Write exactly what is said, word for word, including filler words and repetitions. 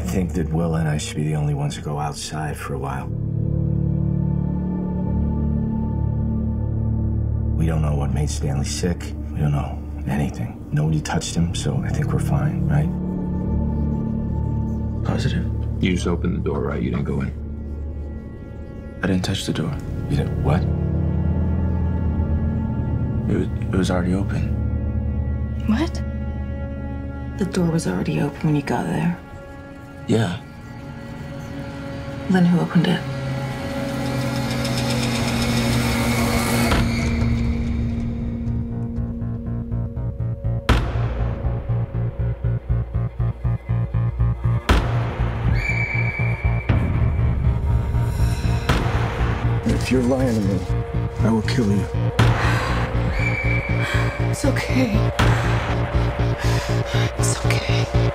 think that Will and I should be the only ones to go outside for a while. We don't know what made Stanley sick. We don't know anything. Nobody touched him, so I think we're fine, right? Positive? You just opened the door, right? You didn't go in. I didn't touch the door. You did what? It was, it was already open. What? The door was already open when you got there. Yeah. Then who opened it? If you're lying to me, I will kill you. It's okay. It's okay.